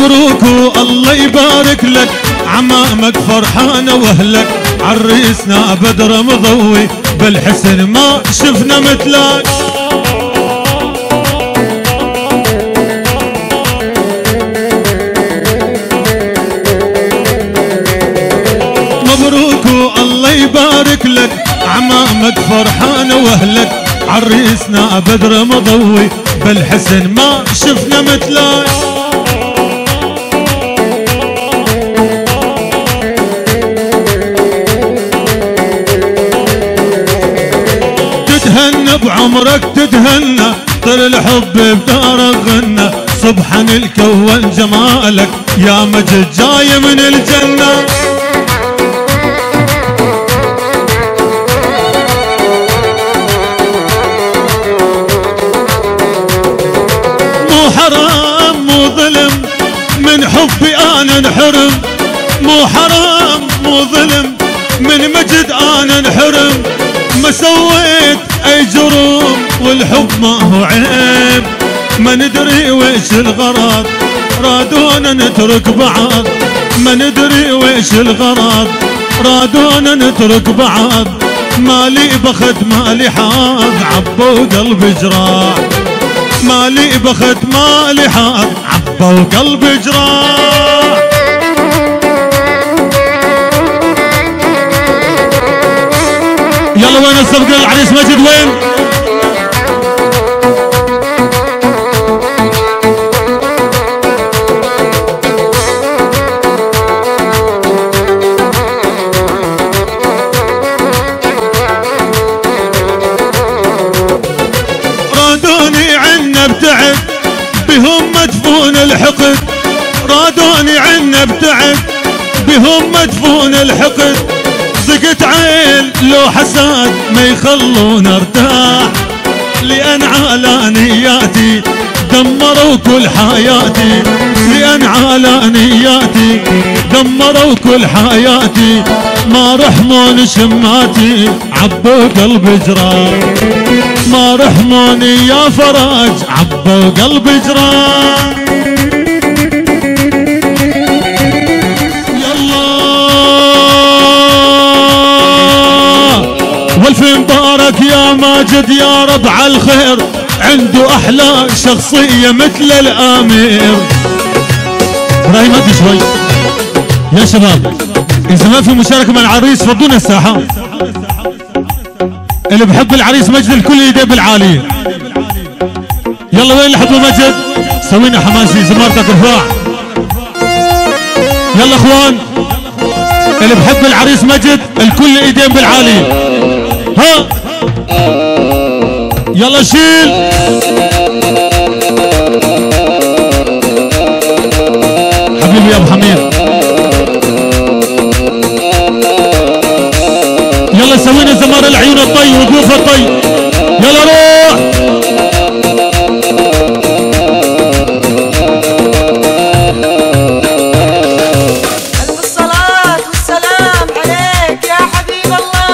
مبروك والله يبارك لك، عمامك فرحانة واهلك، عريسنا بدر مضوي، بالحسن ما شفنا مثلك. مبروك والله يبارك لك، عمامك فرحانة واهلك، عريسنا بدر مضوي، بالحسن ما شفنا مثلك. تتهنى بعمرك تتهنى، طر الحب بدارك غنى، سبحان الكون جمالك يا مجد جاي من الجنة. مو حرام مو ظلم من حبي انا انحرم، مو حرام مو ظلم من مجد انا انحرم، ما سويت اي جرم والحب ما هو عيب، ما ندري ويش الغرض رادونا نترك بعض، ما ندري ويش الغرض رادونا نترك بعض، مالي بخت مالي حظ عبوا قلبي جراح، مالي بخت مالي حظ عبوا قلبي جراح. يلا وين السبق العريس مجد وين؟ رادوني عنا ابتعد بهم مدفون الحقد، رادوني عنا ابتعد بهم مدفون الحقد، ضقت عين لو حساد ما يخلون ارتاح، لأن على نياتي دمروا كل حياتي، لأن على نياتي دمروا كل حياتي، ما رحمون شماتي عبوا قلبي جراح، ما رحموني يا فرج عبوا قلبي جراح. والف مبارك يا ماجد يا رب على الخير، عنده احلى شخصيه مثل الامير. ابراهيم هدي شوي يا شباب، اذا ما في مشاركه مع العريس فضونا الساحه، اللي بحب العريس مجد الكل يديه بالعاليه. يلا وين اللي حبوا مجد سوينا حماسي زمارتك رفاع. يلا اخوان اللي بحب العريس مجد الكل ايدين بالعاليه. ها يلا شيل. حبيبي يا ابو حميد يلا سوينا زمار العيون الطي وقوف الطي. يلا روح.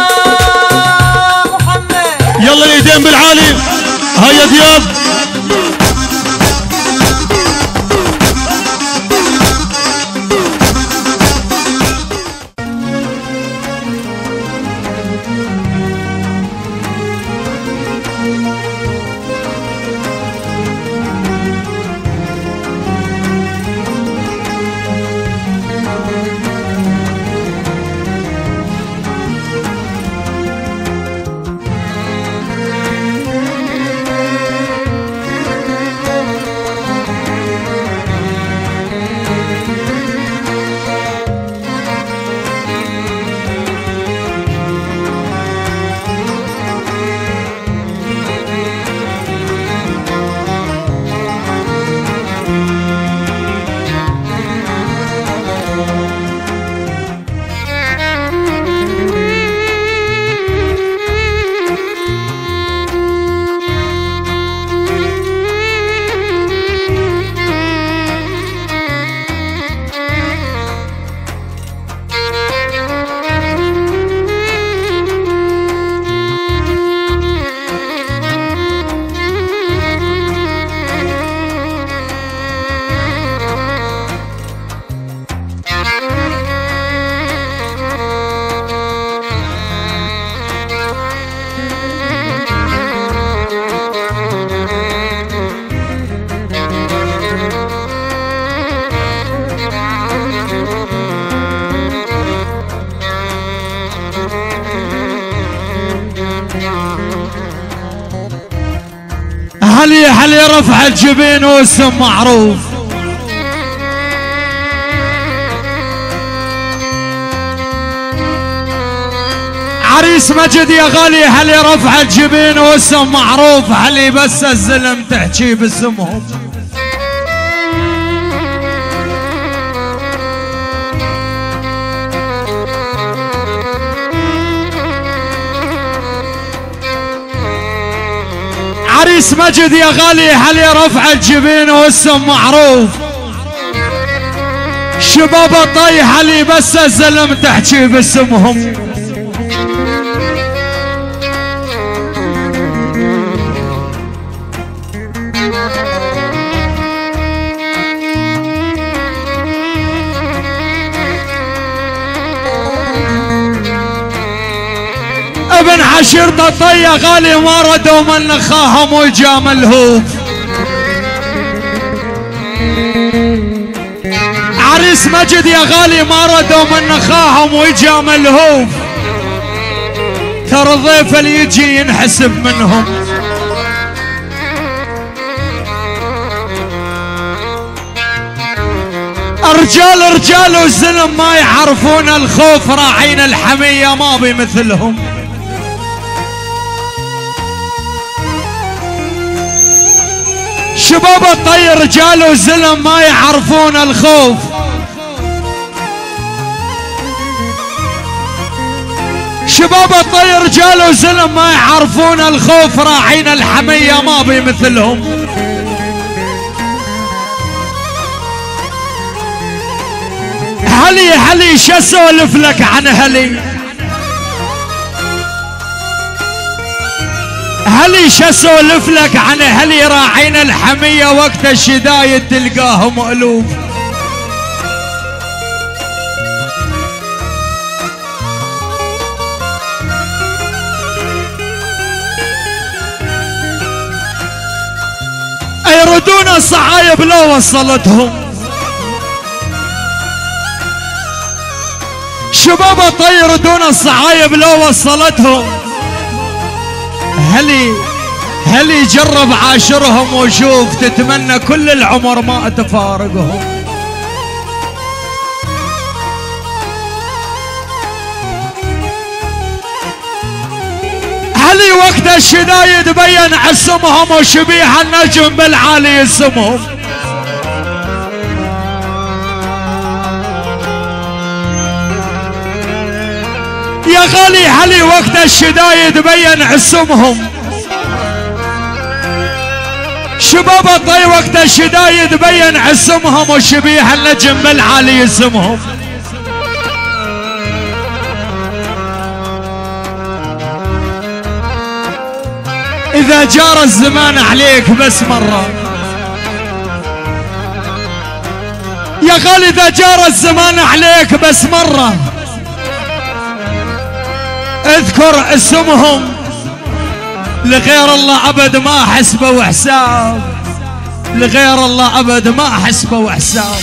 بالعالي هيا دياب. هلي رفع الجبين واسم معروف. عريس مجد يا غالي هلي رفع الجبين واسم معروف. هلي بس الزلم تحكي باسمهم. عريس مجد يا غالي هلي رفع الجبين واسم معروف. شباب الطي هلي بس الزلم تحكي باسمهم. ابن عشيرة الطي يا غالي ما ردوا من نخاهم ويجاملهم. عريس مجد يا غالي ما ردوا من نخاهم ويجاملهم. ترى الضيف اللي يجي ينحسب منهم. رجال والزلم ما يعرفون الخوف. راعين الحمية ما بمثلهم. شباب الطي رجال والزلم ما يعرفون الخوف. شباب الطي رجال والزلم ما يعرفون الخوف. راعين الحمية ما بمثلهم. هلي شو اسولف لك عن هلي شو اسولف لك عن هلي. راعين الحمية وقت الشدايد تلقاهم ألوف. يردون الصعايب لو وصلتهم. شباب الطي يردون الصعايب لو وصلتهم. هلي جرب عاشرهم وشوف تتمنى كل العمر ما تفارقهم. هلي وقت الشدايد بين عصمهم وشبيه النجم بالعالي اسمهم. يا غالي هلي وقت الشدايد بين عصمهم. شباب الطي وقت الشدايد بين عصمهم وشبيه النجم بالعالي اسمهم. إذا جار الزمان عليك بس مرة يا غالي، إذا جار الزمان عليك بس مرة اذكر اسمهم. لغير الله أبد ما حسبه وحساب. لغير الله أبد ما حسبه وحساب.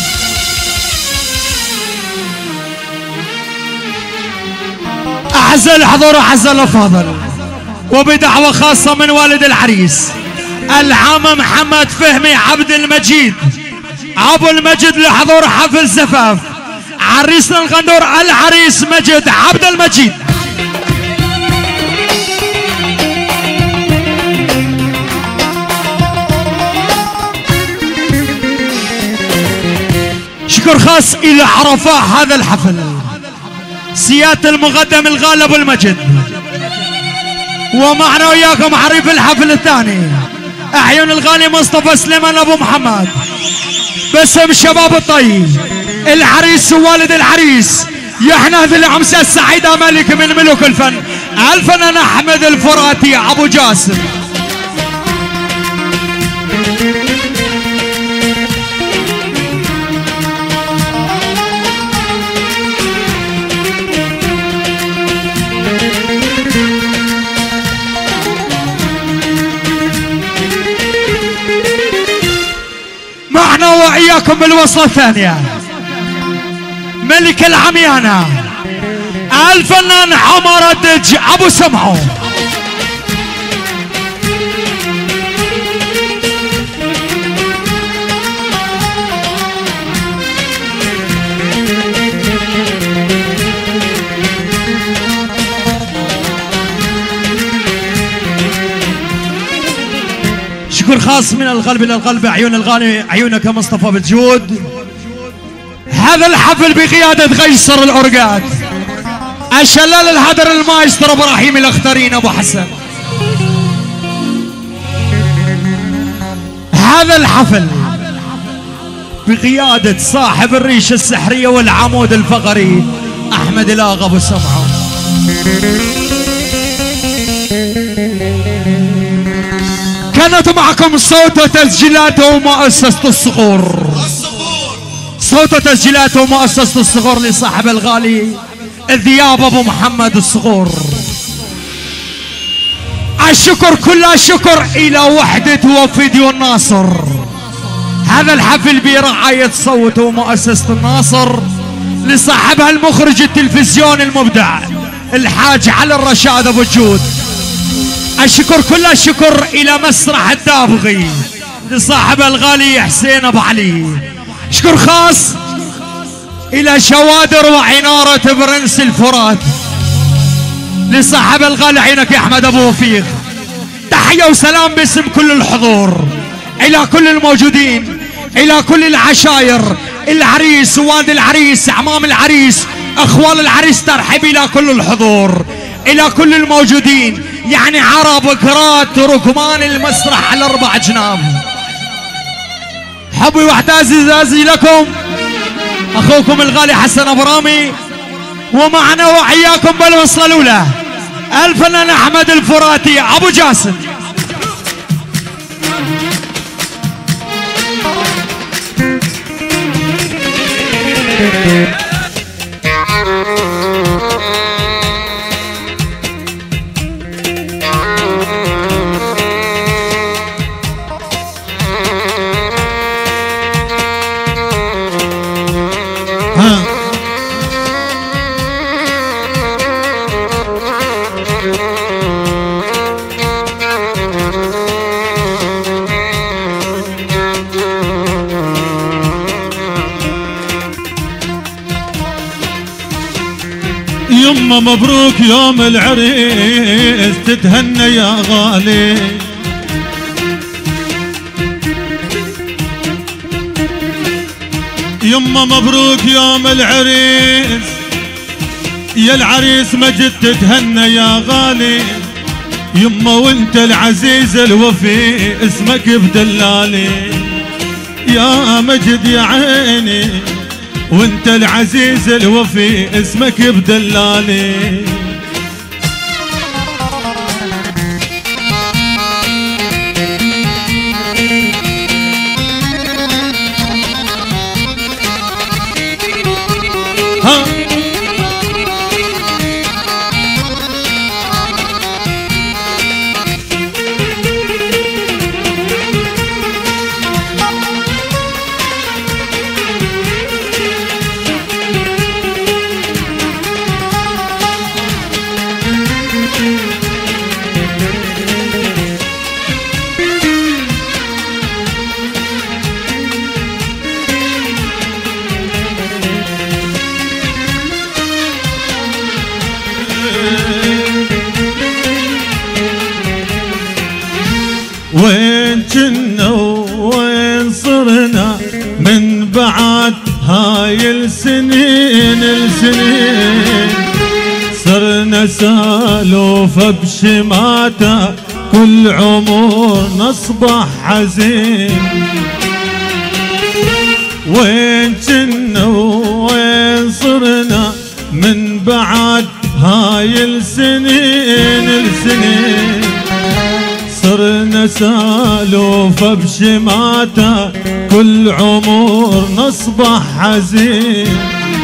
أعز الحضور أعز الأفاضل، وبدعوة خاصة من والد العريس العام محمد فهمي عبد المجيد أبو المجد لحضور حفل زفاف عريسنا الغندور العريس مجد عبد المجيد. شكر خاص إلى عرفاء هذا الحفل سيادة المقدم الغالب المجد، ومعنا وياكم عريف الحفل الثاني أعين الغالي مصطفى سليمان أبو محمد باسم شباب الطي. العريس ووالد العريس يحنى ذي العمسة السعيدة ملك من ملوك الفن الفنان أحمد الفراتي أبو جاسم. معنا وإياكم بالوصلة الثانية ملك العميانة الفنان عمر الدج أبو سمعو. شكر خاص من القلب الى القلب، عيون الغالي، عيونك مصطفى بالجود. هذا الحفل بقيادة قيصر الأورقات، الشلال الهدر المايسترو ابراهيم الاخترين ابو حسن. هذا الحفل بقيادة صاحب الريشة السحرية والعمود الفقري احمد الاغا ابو سمعه. كانت معكم صوت وتسجيلات ومؤسسة الصقور. صوت وتسجيلات ومؤسسة الصقور لصاحب الغالي الذياب ابو محمد الصقور. الشكر كل الشكر الى وحدة وفيديو الناصر. هذا الحفل برعاية صوت ومؤسسة الناصر لصاحبها المخرج التلفزيوني المبدع الحاج علي الرشاد ابو الجود. الشكر كل الشكر الى مسرح الدابغي لصاحب الغالي حسين ابو علي. شكر خاص الى شوادر وعنارة برنس الفرات لصاحب الغالي عينك يا احمد ابو وفيق. تحية وسلام باسم كل الحضور الى كل الموجودين، الى كل العشاير، العريس، والد العريس، اعمام العريس، اخوال العريس، ترحيب الى كل الحضور، الى كل الموجودين، يعني عرب، كرات، ركمان المسرح على 4 جناب. حبي واعتزازي لكم اخوكم الغالي حسن ابو رامي، ومعنا وحياكم بالوصله الاولى الفنان احمد الفراتي ابو جاسم. يما مبروك يوم العريس، تتهنى يا غالي. يما مبروك يوم العريس، يا العريس مجد تتهنى يا غالي. يما وانت العزيز الوفي اسمك بدلالي، يا مجد يا عيني وانت العزيز الوفي اسمك بدلالي. وين كنا وين صرنا من بعد هاي السنين صرنا سالوف بشماته كل عمر نصبح حزين. وين كنا وين صرنا من بعد هاي السنين صرنا سالوف بشماته كل عمر نصبح حزين.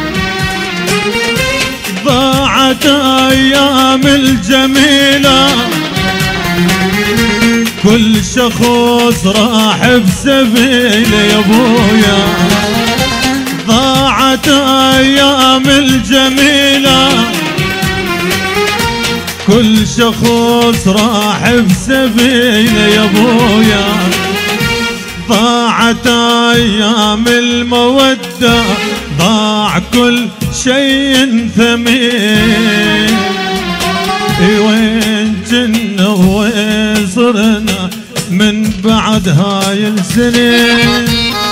ضاعت ايام الجميله كل شخص راح بسبيله يا ابويا. ضاعت ايام الجميله كل شخص راح بسبيله يا ابويا. ضاعت ايام الموده ضاع كل شيء ثمين. وين كنا وين صرنا من بعد هاي السنين.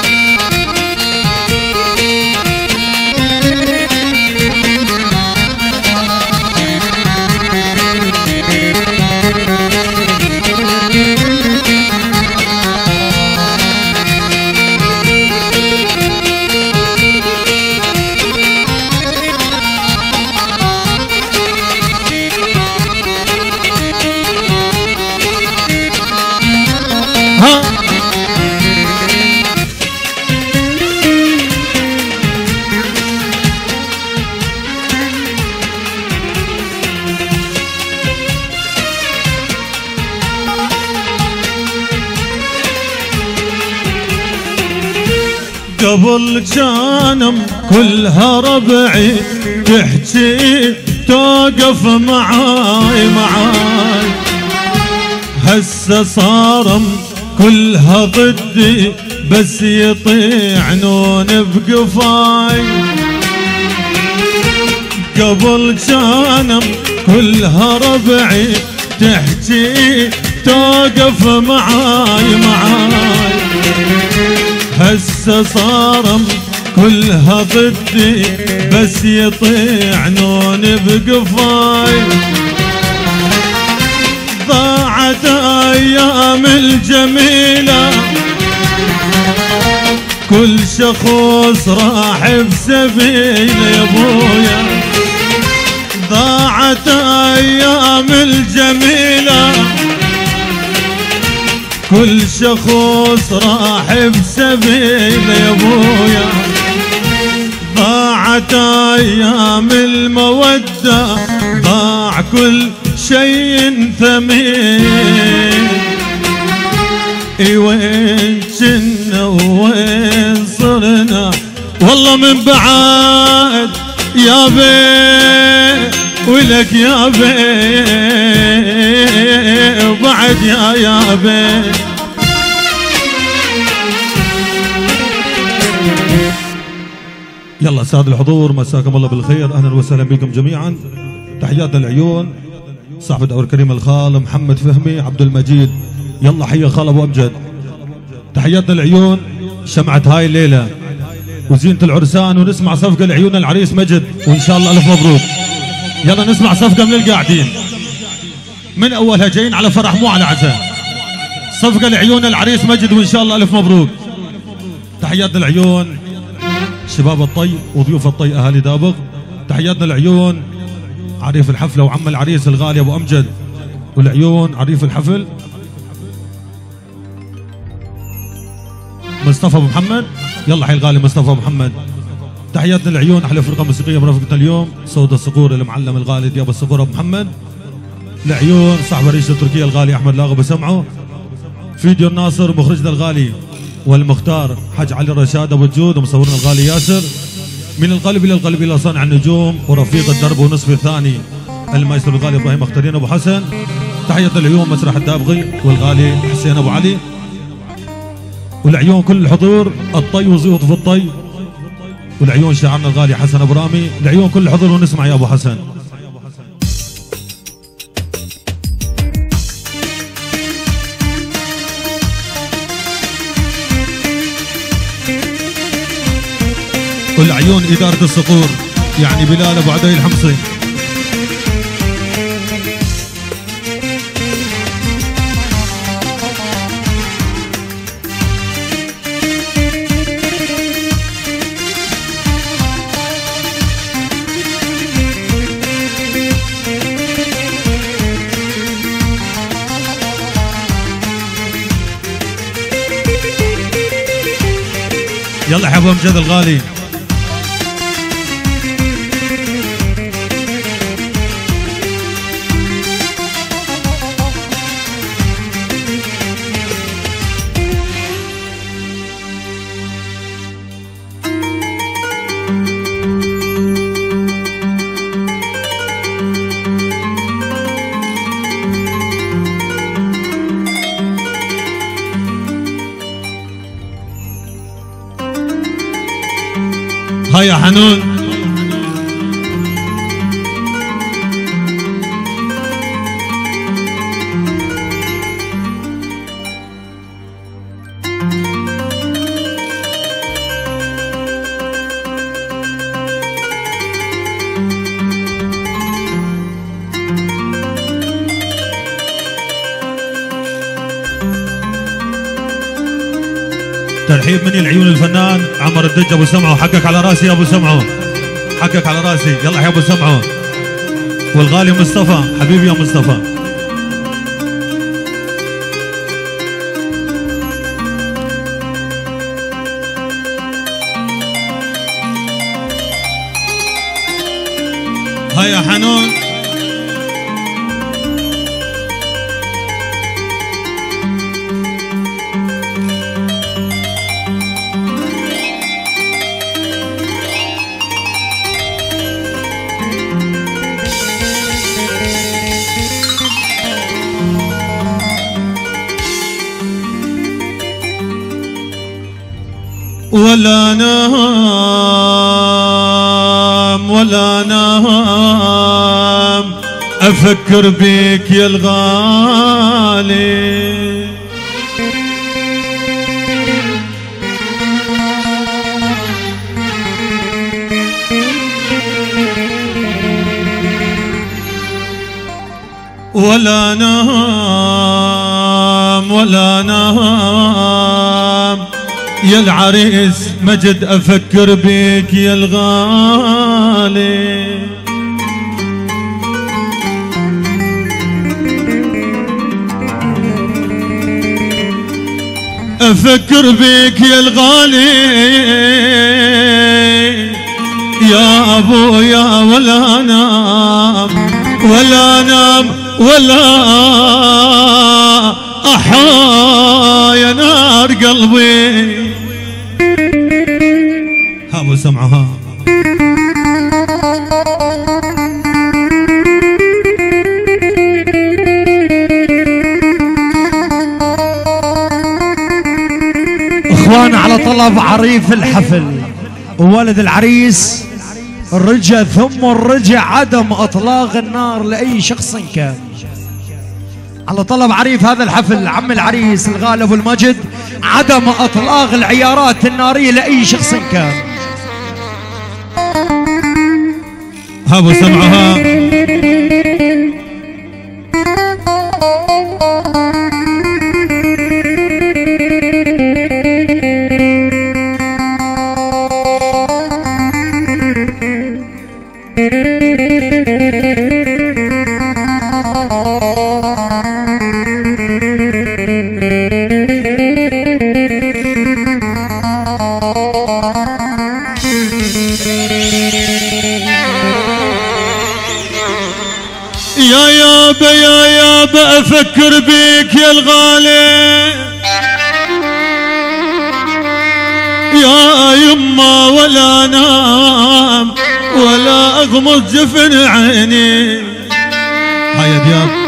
قبل كانم كلها ربعي تحكي توقف معاي، هسه صارم كلها ضدي بس يطيعنون بقفاي. قبل كانم كلها ربعي تحكي توقف معاي، هسه صارم كلها ضدي بس يطيعنون بقفاي. ضاعت ايام الجميلة كل شخص راح بسبيل يا ابويا. ضاعت ايام الجميلة كل شخص راح بسبيل يا ابويا. ضاعت ايام المودة ضاع كل شيء ثمين. وين كنا وين صرنا والله من بعد يا بي ولك يا بي وبعد يا بي. يلا سادة الحضور مساكم الله بالخير، اهلا وسهلا بكم جميعا. تحياتنا العيون صاحب الدور الكريم الخال محمد فهمي عبد المجيد، يلا حي خال ابو امجد. تحياتنا العيون شمعة هاي الليله وزينة العرسان، ونسمع صفقة لعيون العريس مجد وان شاء الله الف مبروك. يلا نسمع صفقة من القاعدين من اولها جايين على فرح مو على عزاء. صفقة لعيون العريس مجد وان شاء الله الف مبروك. تحياتنا العيون شباب الطي وضيوف الطي اهالي دابغ. تحياتنا العيون عريف الحفلة وعم العريس الغالي ابو امجد، والعيون عريف الحفل مصطفى ابو محمد، يلا حي الغالي مصطفى ابو محمد. تحياتنا العيون احلى فرقه موسيقيه برفقتنا اليوم صوت الصقور المعلم الغالي دياب الصقور ابو محمد. العيون صاحب الرئيس التركيه الغالي احمد لاغو بسمعه. فيديو الناصر مخرجنا الغالي والمختار حاج علي الرشاد ابو الجود، ومصورنا الغالي ياسر. من القلب الى القلب الى صانع النجوم ورفيق الدرب ونصف الثاني المايسترو الغالي ابراهيم اختارين ابو حسن. تحية العيون مسرح الدابغي والغالي حسين ابو علي. والعيون كل الحضور الطي وزيوط في الطي. والعيون شاعرنا الغالي حسن ابو رامي. العيون كل الحضور ونسمع يا ابو حسن. والعيون إدارة الصقور يعني بلال أبو عدي الحمصي. يلا يا ابو امجد الغالي. هاي يا حنون. ترحيب مني لعيون الفنان عمر الدج ابو سمعه. حقك على راسي يا ابو سمعه، حقك على راسي. يلا يا ابو سمعه. والغالي مصطفى حبيبي يا مصطفى. هيا حنون. ولا نام ولا نام أفكر بيك يا الغالي، ولا نام ولا نام يا العريس مجد أفكر بيك يا الغالي، أفكر بيك يا الغالي يا أبويا. ولا نام ولا نام ولا أحا نار قلبي. ابو سمعها اخوان على طلب عريف الحفل وولد العريس الرجع ثم الرجع عدم اطلاق النار لاي شخص كان. على طلب عريف هذا الحفل عم العريس الغالي ابو المجد عدم اطلاق العيارات الناريه لاي شخص كان. ابو سمعها يا يابا افكر بيك يا الغالي يا يما. ولا نام ولا اغمض جفن عيني. هيا دياب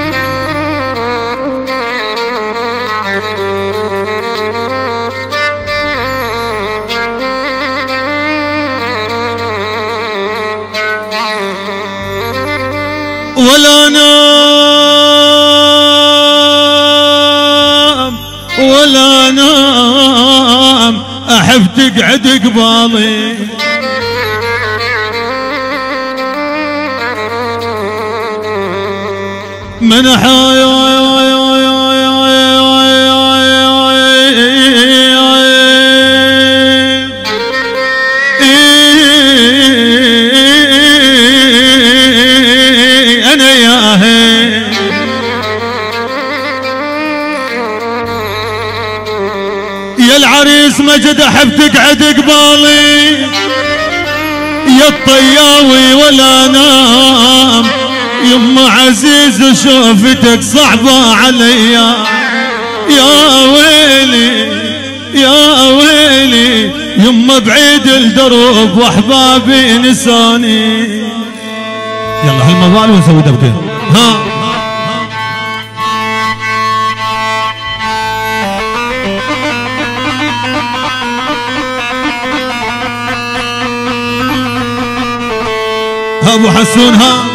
ولا نام ولا نام احب تقعد قبالي. من انا يا العريس مجد احب تقعد قبالي يا الطياوي. ولا نام يما عزيز شوفتك صعبة عليا. يا ويلي يا ويلي يما بعيد الدروب واحبابي نساني. يلا هالموال ونسوي دبكة. ها ابو حسون ها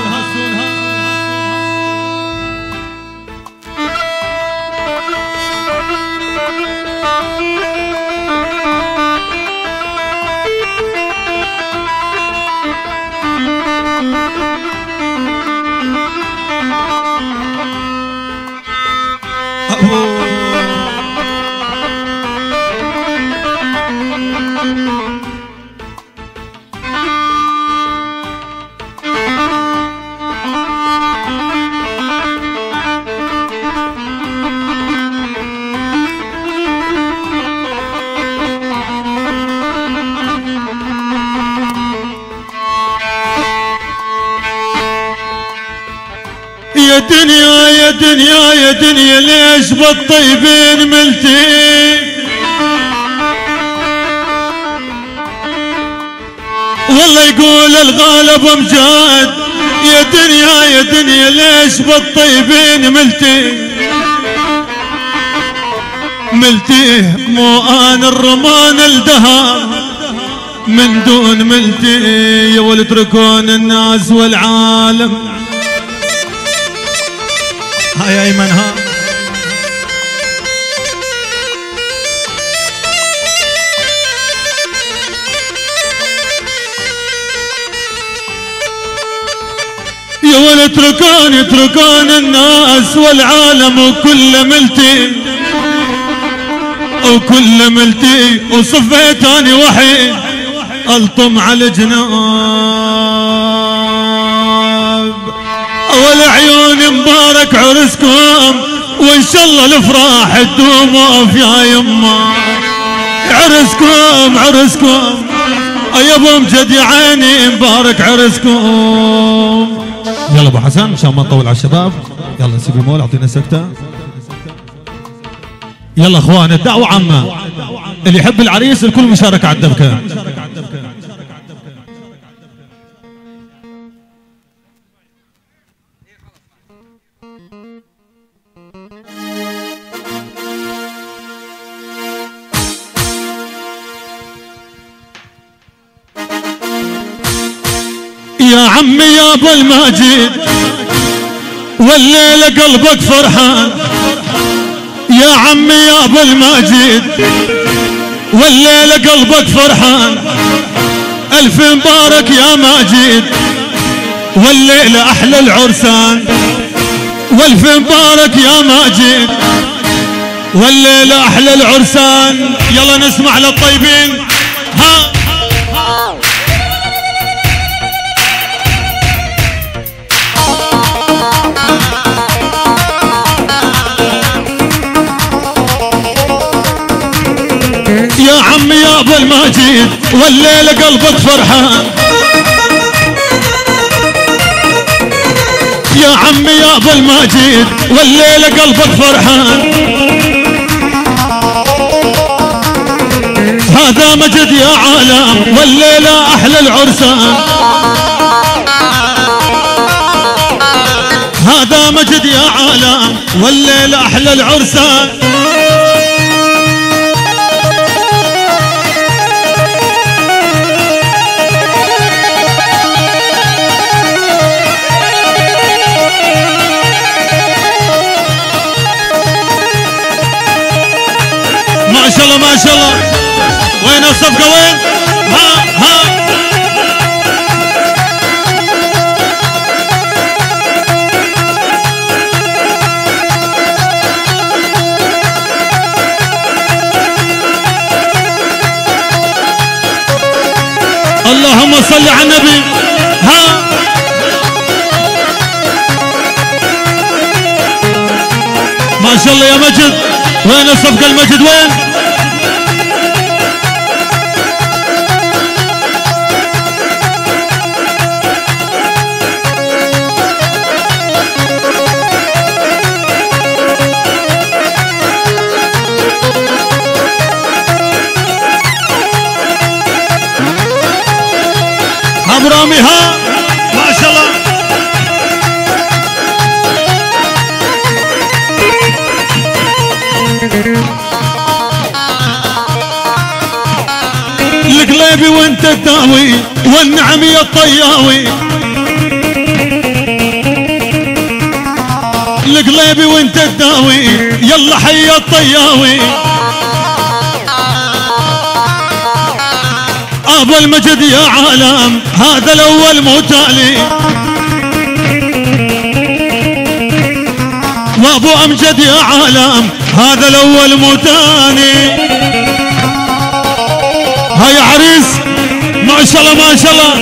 يا دنيا يا دنيا يا دنيا ليش بالطيبين ملتي والله يقول الغالب امجاد يا دنيا يا دنيا ليش بالطيبين ملتي مو انا الرمان الدهر من دون ملتي يا ولد ركون الناس والعالم هاي ايمن ها يا ولد اتركون الناس والعالم وكل ملتي وصفيت اني وحيد الطم على الجناب اول عيون مبارك عرسكم وان شاء الله الافراح تدوم يا يما عرسكم يا ابو امجد يا عيني مبارك عرسكم. يلا ابو حسن عشان ما نطول على الشباب يلا نسيب المول اعطينا سكته. يلا اخوان الدعوه عامه اللي يحب العريس الكل مشاركه على الدبكه. يا عمي يا ابو الماجد والليله قلبك فرحان يا عمي يا ابو الماجد والليله قلبك فرحان الف مبارك يا ماجد والليله احلى العرسان والف مبارك يا ماجد والليله احلى العرسان. يلا نسمع للطيبين ها يا عمي يا ابو الماجد والليله قلبك فرحان يا عمي يا ابو الماجد والليله قلبك فرحان هذا مجد يا عالم والليله احلى العرسان هذا مجد يا عالم والليله احلى العرسان. ما شاء الله ما شاء الله وين الصفقة وين ها اللهم صل على النبي ها ما شاء الله يا مجد وين الصفقة المجد وين ابو رامي ها ما شاء الله القليبي وانت الداوي والنعمي الطياوي القليبي وانت الداوي يلا حي الطياوي ابو المجد يا عالم هذا الاول مو تالي وابو امجد يا عالم هذا الاول مو تاني. هاي عريس ما شاء الله ما شاء الله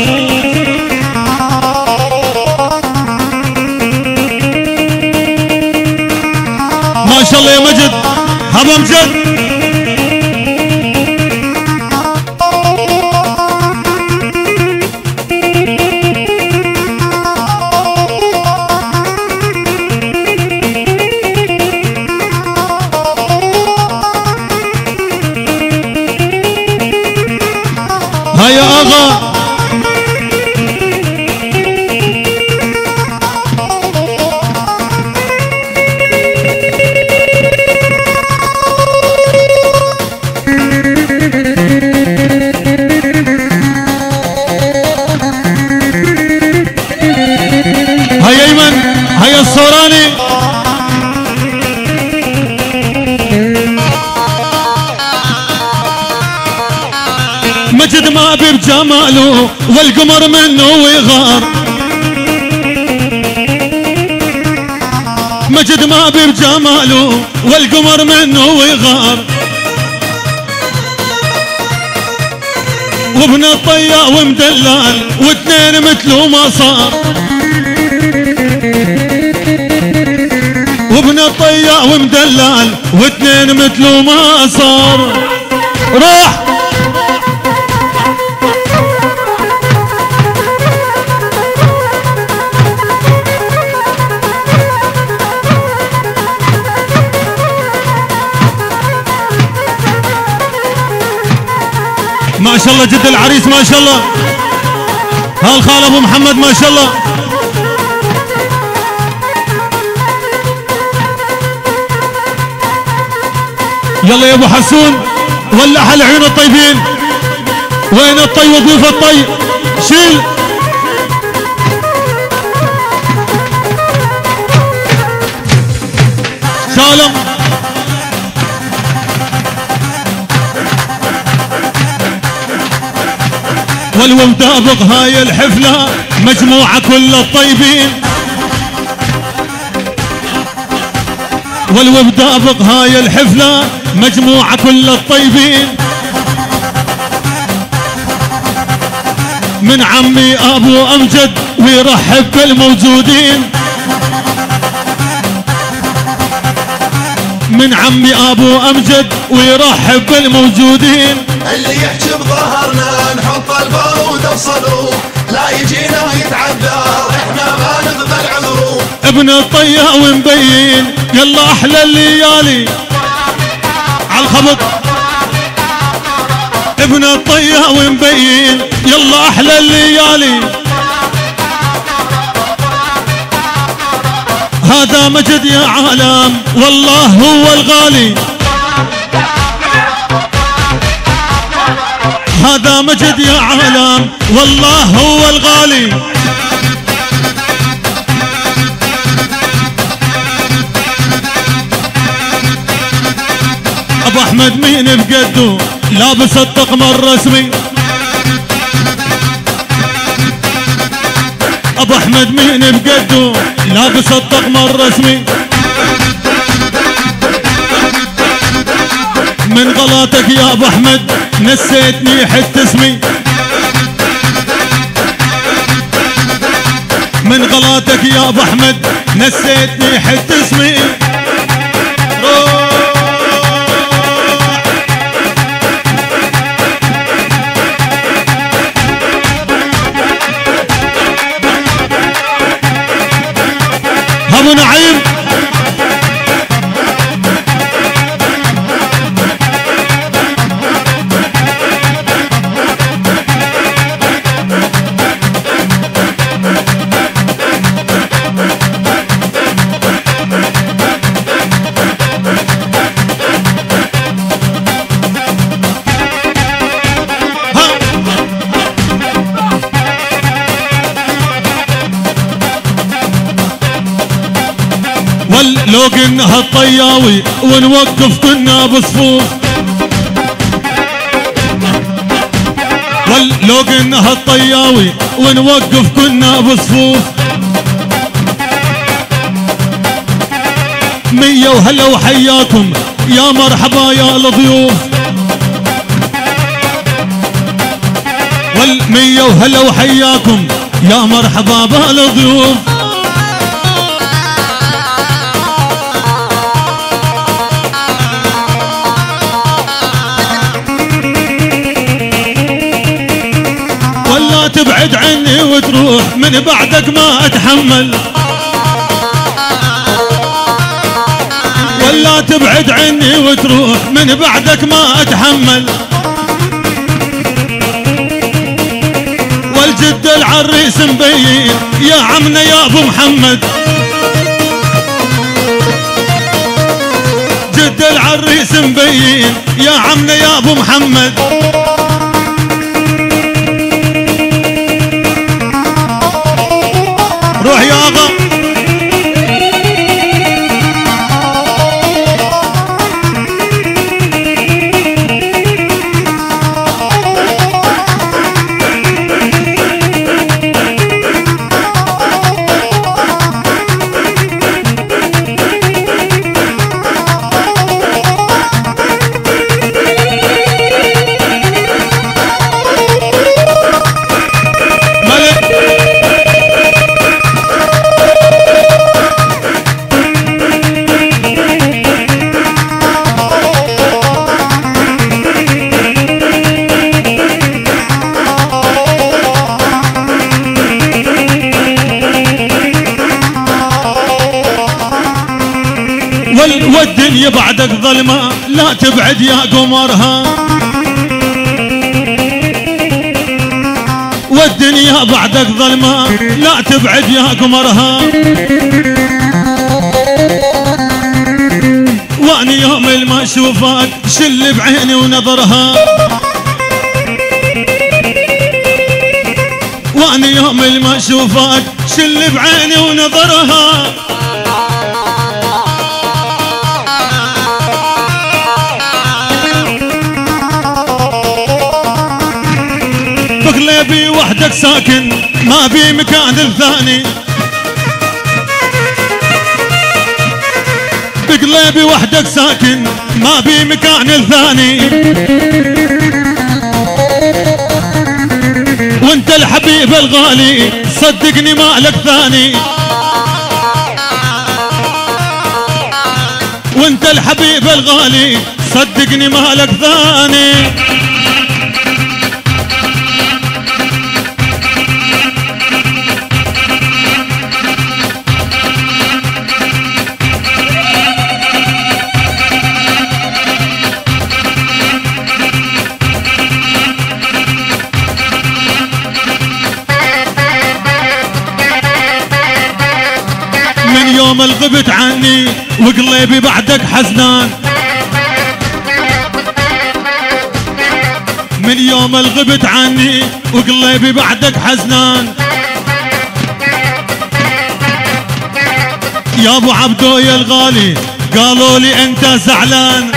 ما شاء الله يا مجد ابو امجد بجماله والقمر منه ويغار. مجد ما بجماله والقمر منه ويغار. وابن الطياء ومدلال واثنين مثله ما صار. وابن الطياء ومدلال واثنين مثله ما صار. روح ما شاء الله جد العريس ما شاء الله. هالخال ابو محمد ما شاء الله. يلا يا ابو حسون ولع العيون الطيبين. وين الطي وضيوف الطي؟ شيل سالم. والمدابق هاي الحفلة مجموعة كل الطيبين. والمدابق هاي الحفلة مجموعة كل الطيبين. من عمي ابو امجد ويرحب بالموجودين. من عمي ابو امجد ويرحب بالموجودين. اللي يحكي بظهرنا نحط البارود بصدره، لا يجينا يتعذر احنا ما نقبل عذره. ابن الطياء ومبين يلا احلى الليالي عالخبط. ابن الطياء ومبين يلا احلى الليالي. هذا مجد يا عالم والله هو الغالي. هذا مجد يا عالم والله هو الغالي. ابو احمد مين بقده لابس الطقم الرسمي. ابو احمد مين بقده لابس الطقم الرسمي. من غلطك يا ابو احمد نسيتني حتى اسمي. من غلطك يا ابو احمد نسيتني حتى اسمي. ابو نعيم لو قلنا هالطياوي ونوقف كنا بصفوف. لو قلنا هالطياوي ونوقف كنا بصفوف. 100 وهلا وحياكم يا مرحبا يا الضيوف. 100 وهلا وحياكم يا مرحبا بالضيوف. تبعد عني وتروح من بعدك ما اتحمل. ولا تبعد عني وتروح من بعدك ما اتحمل. والجد العريس مبين يا عمنا يا ابو محمد. جد العريس مبين يا عمنا يا ابو محمد. روح يا اغا. والدنيا بعدك ظلمة لا تبعد يا قمرها، والدنيا بعدك ظلمة لا تبعد يا قمرها. وأنا يوم ما أشوفك شل بعيني ونظرها، وأنا يوم ما أشوفك شل بعيني ونظرها. بقلبي وحدك ساكن ما بي مكان الثاني، بقلبي وحدك ساكن ما بي مكان الثاني. وانت الحبيب الغالي صدقني ما لك ثاني، وانت الحبيب الغالي صدقني ما لك ثاني. من يوم الغبت عني وقلبي بعدك حزنان، من يوم الغبت عني وقلبي بعدك حزنان. يا ابو عبدو يا الغالي قالوا لي انت زعلان،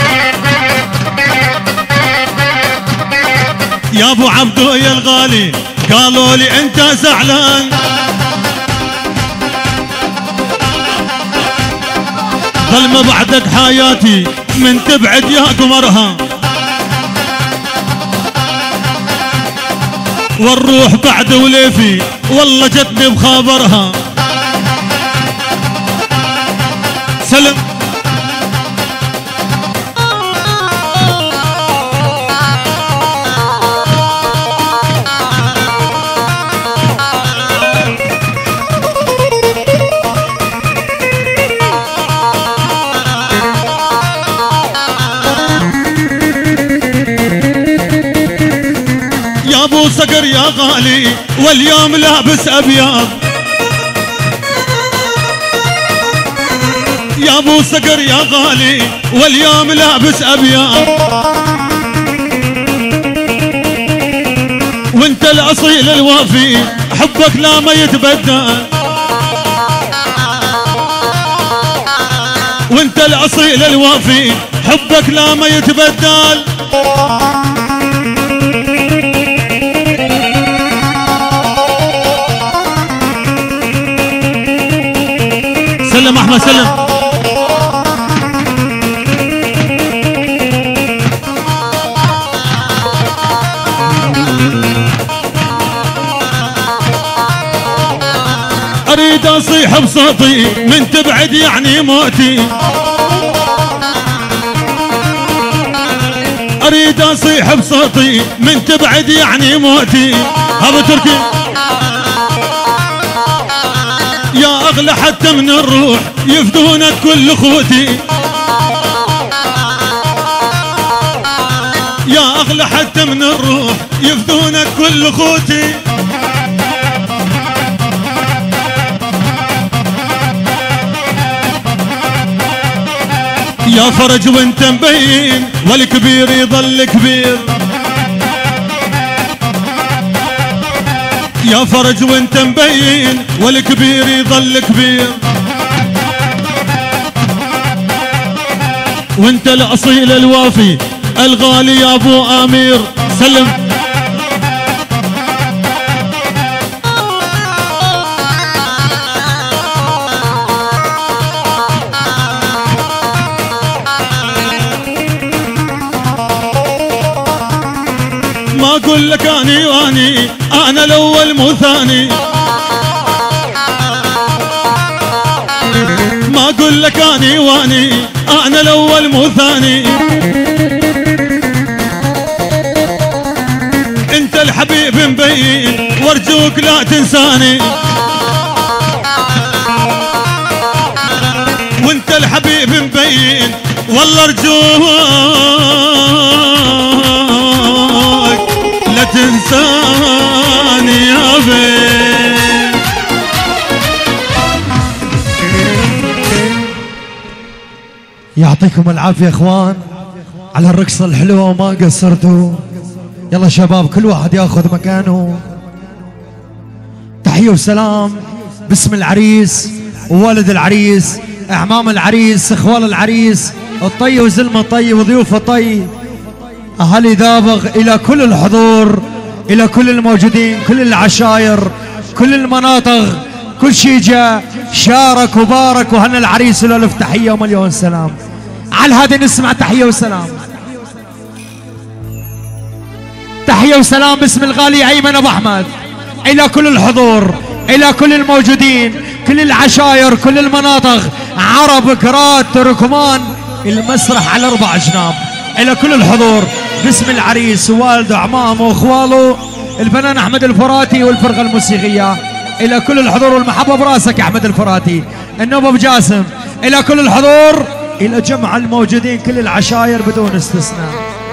يا ابو عبدو يا الغالي قالوا لي انت زعلان. ظلمة بعدك حياتي من تبعد يا قمرها، والروح بعد وليفي والله جتني بخابرها. سلم يا ابو صقر يا غالي واليوم لابس ابيض، يا ابو صقر يا غالي واليوم لابس ابيض. وانت الاصيل الوافي حبك لا ما يتبدل، وانت الاصيل الوافي حبك لا ما يتبدل. سلم احمد سلم. اريد اصيح بصوتي من تبعد يعني موتي، اريد اصيح بصوتي من تبعد يعني موتي. ابو تركي يا اغلى حتى من الروح يفدونك كل اخوتي، يا اغلى حتى من الروح يفدونك كل اخوتي. يا فرج وانت مبين والكبير يظل كبير، يا فرج وانت مبين والكبير يظل كبير. وانت الاصيل الوافي الغالي يا ابو امير. سلم ما اقول لك اني واني انا الاول مو ثاني، ما اقول لك اني واني انا الاول مو ثاني. انت الحبيب مبين وارجوك لا تنساني، وانت حبيب مبين والله ارجوك لا تنساني يا بيه. يعطيكم العافية يا اخوان على الرقصة الحلوة وما قصرتوا. يلا شباب كل واحد ياخذ مكانه. تحية وسلام باسم العريس ووالد العريس، اعمام العريس، اخوال العريس، الطي وزلمة الطي وضيوف الطي، اهالي دابغ، الى كل الحضور، الى كل الموجودين، كل العشاير، كل المناطق، كل شي جاء شارك وبارك وهنا العريس والالف تحية ومليون سلام. على هذا نسمع تحية وسلام. تحية وسلام باسم الغالي أيمن أبو أحمد إلى كل الحضور، إلى كل الموجودين، كل العشاير، كل المناطق، عرب، كرات، تركمان، المسرح على 4 أجناب، إلى كل الحضور باسم العريس ووالده وأعمامه وأخواله الفنان أحمد الفراتي والفرقة الموسيقية، إلى كل الحضور والمحبة براسك يا أحمد الفراتي، النوب أبو جاسم، إلى كل الحضور، إلى جمع الموجودين كل العشاير بدون استثناء.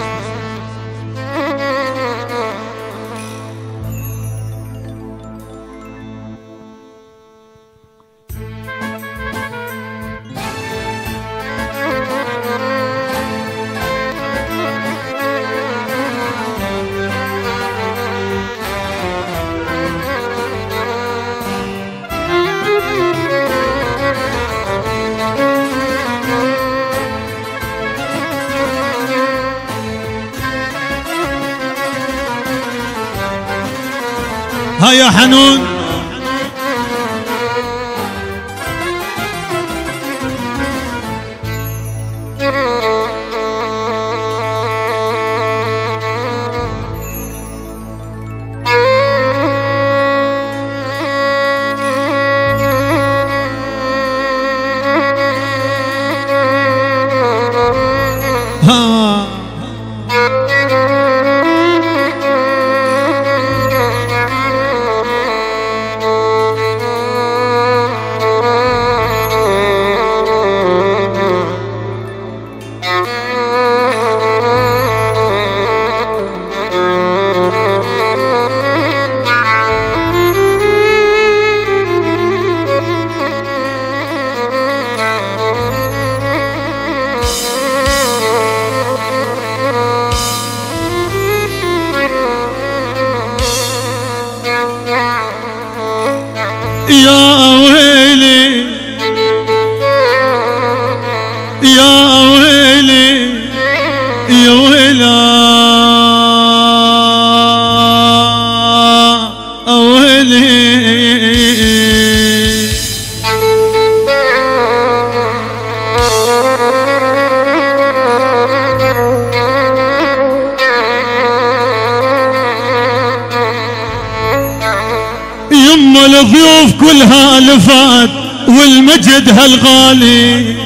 هيا حنون الضيوف كلها لفات والمجد هالغالي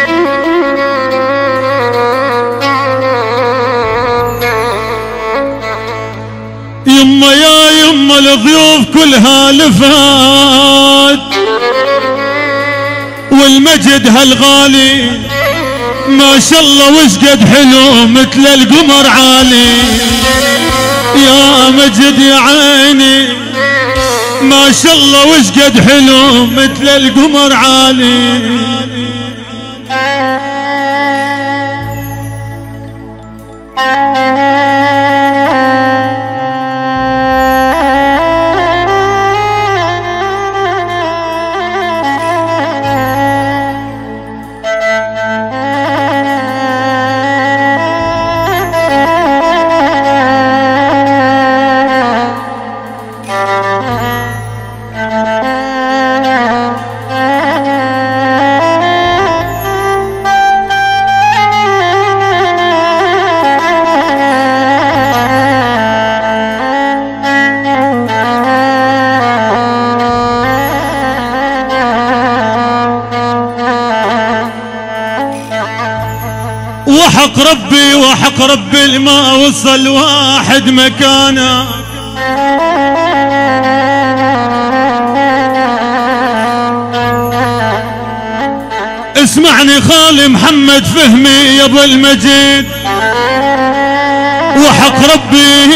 يما يا يما الضيوف كلها لفات والمجد هالغالي ما شاء الله وشقد حلو مثل القمر عالي يا مجد يا عيني ما شاء الله وشقد حلو مثل القمر عالي وحق ربي وحق ربي الما وصل واحد مكانه اسمع اسمعني خالي محمد فهمي يا ابو المجيد، وحق ربي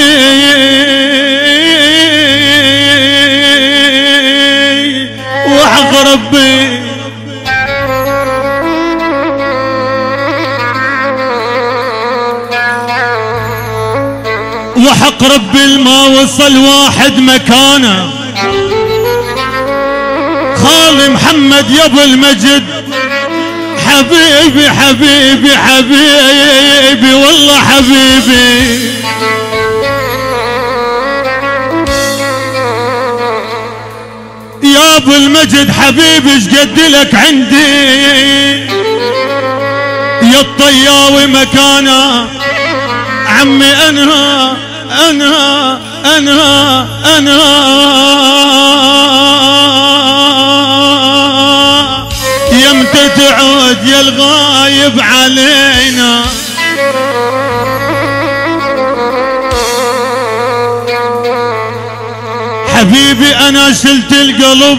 وحق ربي وحق ربي الما وصل واحد مكانه. خالي محمد يا ابو المجد حبيبي حبيبي حبيبي والله حبيبي، يا ابو المجد حبيبي شقد لك عندي، يا الطياوي مكانه عمي أنا يمتى تعود يا الغايب علينا. حبيبي أنا شلت القلب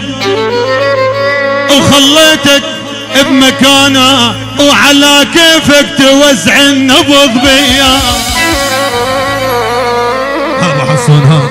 وخليتك بمكانه، وعلى كيفك توزع النبض بيا. ابو حسون ها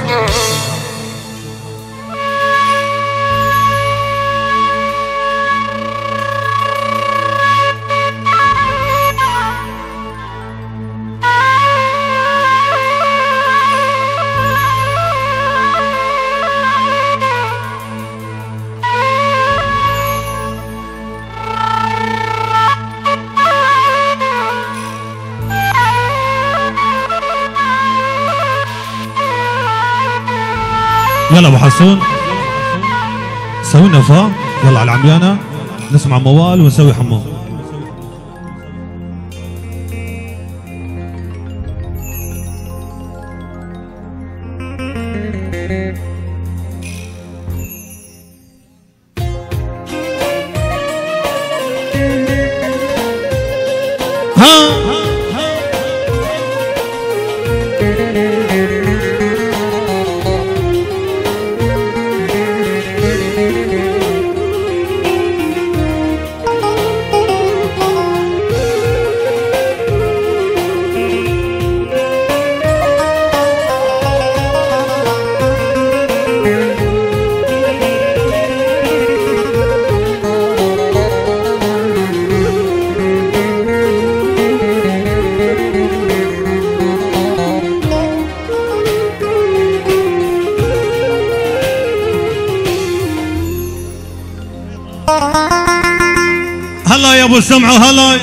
يلا ابو حسون سوي نفا، يلا على العميانه نسمع موال ونسوي حمام. هلا يا ابو سمعه هلا.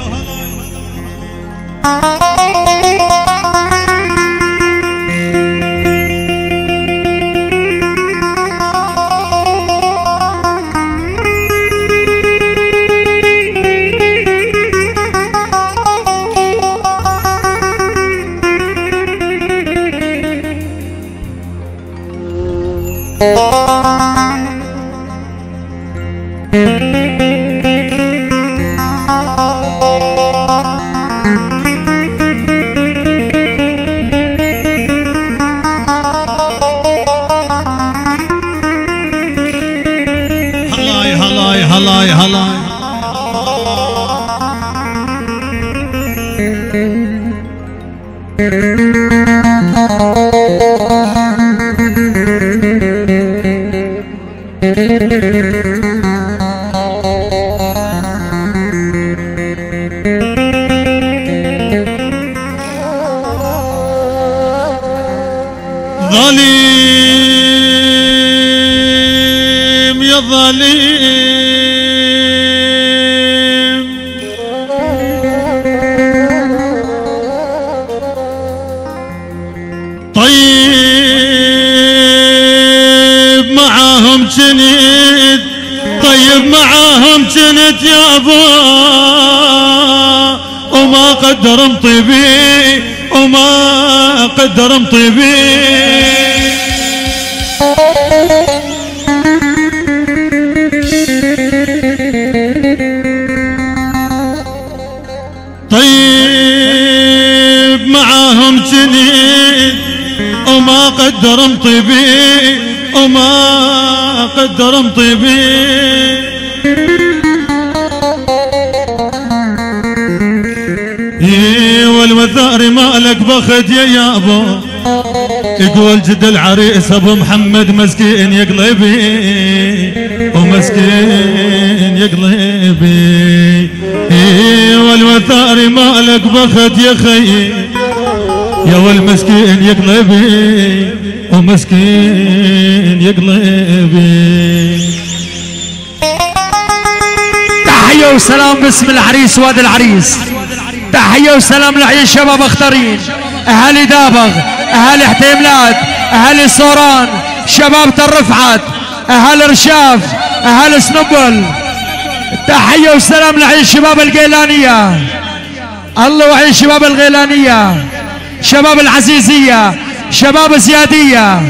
هلاي هلاي ظليم يا ظليم طيب معاهم جنت، طيب معاهم جنت يابا، وما قدر مطيبي وما قدر مطيبي. طيب معاهم جنت وما قدر مطيبي وما قدر مطيبي. والوثار مالك بخت يا يابا. يقول جد العريس ابو محمد مسكين يقلبي ومسكين يقلبي. والوثار مالك بخت يا خي يا والمسكين يقلبي ومسكين يقلبي. تحية وسلام باسم العريس واد العريس. تحية وسلام لعيون شباب اختارين، اهالي دابغ، اهالي حتيملات، اهالي صوران، شباب الرفعت، اهالي رشاف، اهالي سنبل. تحية وسلام لعيون شباب القيلانية، الله وعين شباب الغيلانية، شباب العزيزية، شباب زيادية،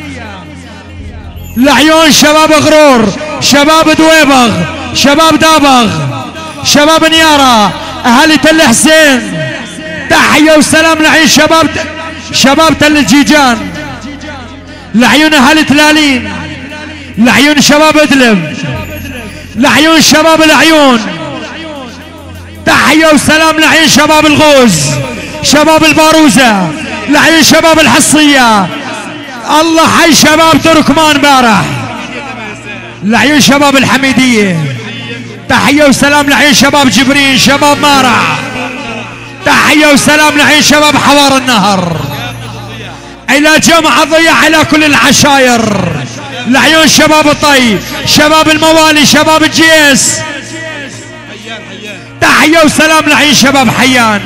لعيون شباب غرور، شباب دويبغ، شباب دابغ، شباب نيارة، اهالي تل حسين. تحية وسلام لعيون شباب تل الجيجان، لعيون اهالي تلالين، لعيون شباب ادلب، لعيون شباب العيون. تحية وسلام لعيون شباب الغوز، شباب الباروزة، لعيون شباب الحصية. الله حي شباب تركمان بارح، لعيون شباب الحميدية. تحية وسلام لعيون شباب جبرين، شباب مارع. تحية وسلام لعيون شباب حوار النهر، إلى جمع ضيع إلى كل العشاير. لعيون شباب الطي، شباب الموالي، شباب الجيس. تحية وسلام لعيون شباب حيان.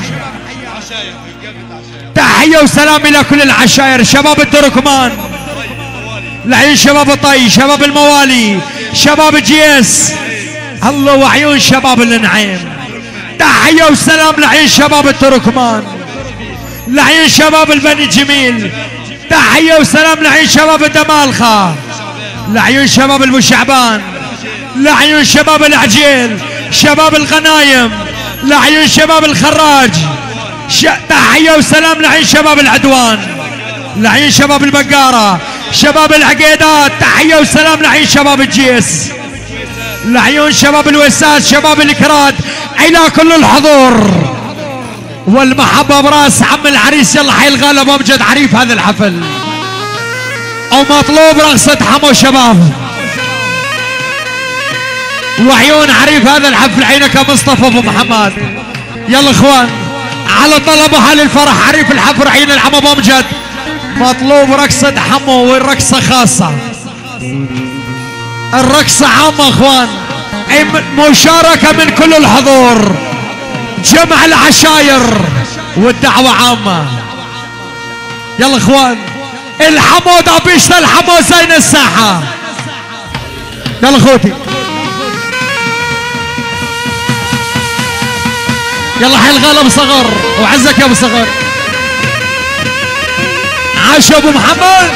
تحية وسلام إلى كل العشاير، شباب التركمان، لعيون شباب الطي، شباب الموالي، شباب الجيس. الله وعيون شباب النعيم. تحية وسلام لعيون شباب التركمان، لعيون شباب البني جميل. تحية وسلام لعيون شباب الدمالخة، لعيون شباب البوشعبان، لعيون شباب العجيل، شباب الغنايم، لعيون شباب الخراج. تحية وسلام لعيون شباب العدوان، لعيون شباب البقارة، شباب العقيدات. تحية وسلام لعيون شباب الجيس، لعيون شباب الوساد، شباب الكراد. إلى كل الحضور والمحبة براس عم العريس. يلا حي الغالب وامجد عريف هذا الحفل، ومطلوب رقصة حمو شباب وعيون عريف هذا الحفل. عينك مصطفى ابو محمد. يلا اخوان على طلب اهل الفرح عريف الحفل عين الحمو بامجد. مطلوب رقصة حمو والرقصة خاصة، الرقصة عامة اخوان، مشاركة من كل الحضور، جمع العشاير والدعوة عامة. يلا اخوان الحمو دابيش الحمو زين الساحة. يلا اخوتي يلا حي الغالة ابو صغر وعزك يا ابو صغر. عاش ابو محمد.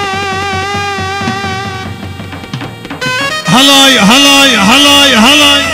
هلاي هلاي هلاي هلاي.